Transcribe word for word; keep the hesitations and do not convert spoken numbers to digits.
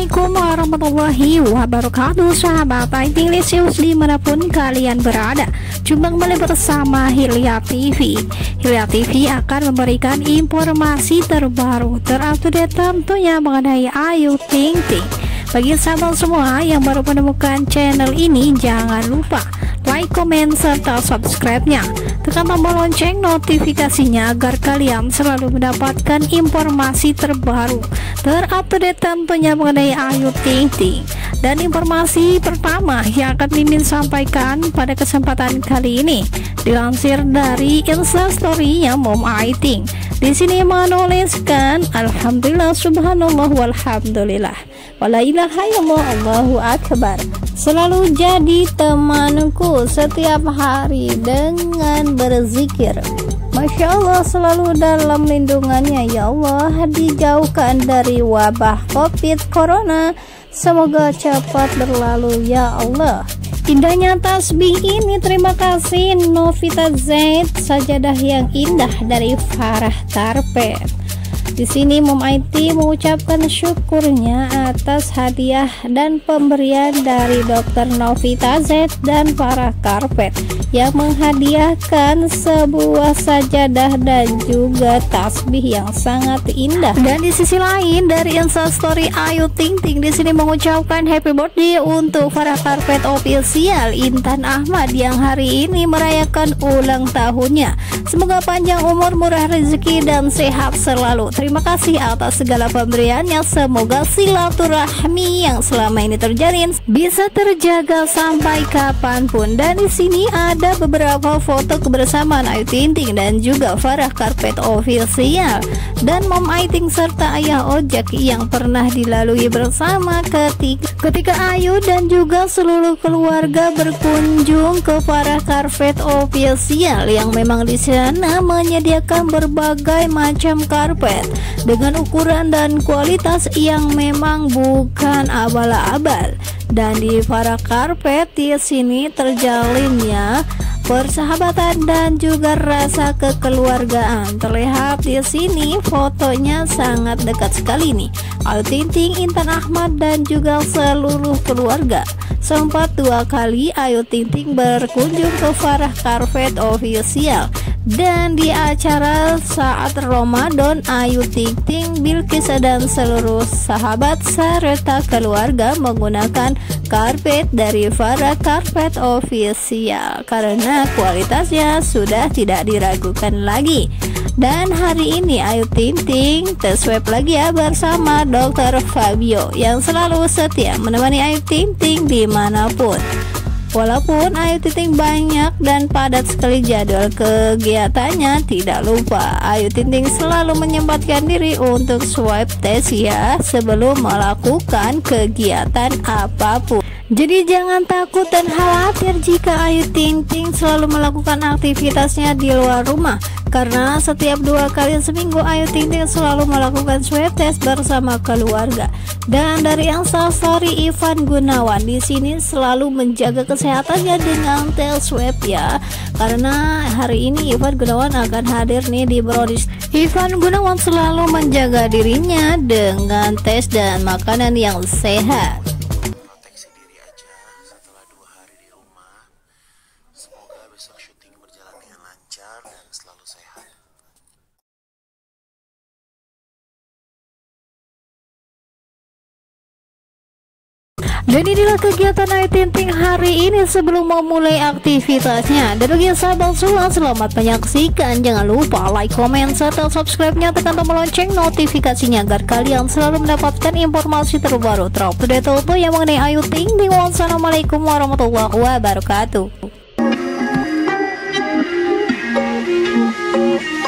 Assalamualaikum warahmatullahi wabarakatuh, sahabat Ayu Ting Lisius dimanapun kalian berada. Jumpa kembali bersama Hilya T V. Hilya T V akan memberikan informasi terbaru terupdate tentunya mengenai Ayu Ting Ting. Bagi sahabat semua yang baru menemukan channel ini, jangan lupa like, komen, serta subscribe-nya. Tekan tombol lonceng notifikasinya agar kalian selalu mendapatkan informasi terbaru terupdate tentunya mengenai Ayu Ting Ting. Dan informasi pertama yang akan Mimin sampaikan pada kesempatan kali ini dilansir dari Instastory-nya Mom Ayu Ting. Di sini menuliskan alhamdulillah subhanallah walhamdulillah wala ilaha illallah Allahu akbar. Selalu jadi temanku setiap hari dengan berzikir. Masya Allah, selalu dalam lindungannya ya Allah, dijauhkan dari wabah covid corona. Semoga cepat berlalu ya Allah. Indahnya tasbih ini, terima kasih Novita Zaid, sajadah yang indah dari Farah Karpet. Di sini Mom Ayu Ting mengucapkan syukurnya atas hadiah dan pemberian dari Dokter Novita Zaid dan Farah Karpet yang menghadiahkan sebuah sajadah dan juga tasbih yang sangat indah. Dan di sisi lain dari Instastory Ayu Ting Ting di sini mengucapkan happy birthday untuk Farah Karpet Official Intan Ahmad yang hari ini merayakan ulang tahunnya. Semoga panjang umur, murah rezeki dan sehat selalu. Terima kasih atas segala pemberiannya. Semoga silaturahmi yang selama ini terjalin bisa terjaga sampai kapanpun. Dan di sini ada beberapa foto kebersamaan Ayu Ting Ting dan juga Farah Karpet Official dan Mom Ayu Ting serta Ayah Ojek yang pernah dilalui bersama ketika ketika Ayu dan juga seluruh keluarga berkunjung ke Farah Karpet Official yang memang di sana menyediakan berbagai macam karpet dengan ukuran dan kualitas yang memang bukan abal-abal. Dan di Farah Karpet di sini terjalinnya persahabatan dan juga rasa kekeluargaan. Terlihat di sini fotonya sangat dekat sekali nih. Ayu Ting Ting, Intan Ahmad dan juga seluruh keluarga. Sempat dua kali Ayu Ting Ting berkunjung ke Farah Karpet Official. Dan di acara saat Ramadan, Ayu Ting Ting, Bilqis dan seluruh sahabat serta keluarga menggunakan karpet dari Farah Karpet Official karena kualitasnya sudah tidak diragukan lagi. Dan hari ini Ayu Ting Ting tes swab lagi ya bersama Dokter Fabio yang selalu setia menemani Ayu Ting Ting dimanapun. Walaupun Ayu Ting Ting banyak dan padat sekali jadwal kegiatannya, tidak lupa Ayu Ting Ting selalu menyempatkan diri untuk swab tes ya sebelum melakukan kegiatan apapun. Jadi jangan takut dan khawatir jika Ayu Ting Ting selalu melakukan aktivitasnya di luar rumah, karena setiap dua kali seminggu Ayu Ting Ting selalu melakukan swab test bersama keluarga. Dan dari Instastory Ivan Gunawan di sini selalu menjaga kesehatannya dengan tes swab ya, karena hari ini Ivan Gunawan akan hadir nih di Brownies. Ivan Gunawan selalu menjaga dirinya dengan tes dan makanan yang sehat. Dan inilah kegiatan Ayu Ting Ting hari ini sebelum memulai aktivitasnya. Dan bagi sahabat semua, selamat menyaksikan. Jangan lupa like, komen, serta subscribe-nya. Tekan tombol lonceng notifikasinya agar kalian selalu mendapatkan informasi terbaru terupdate yang mengenai Ayu Ting Ting. Wassalamualaikum warahmatullahi wabarakatuh.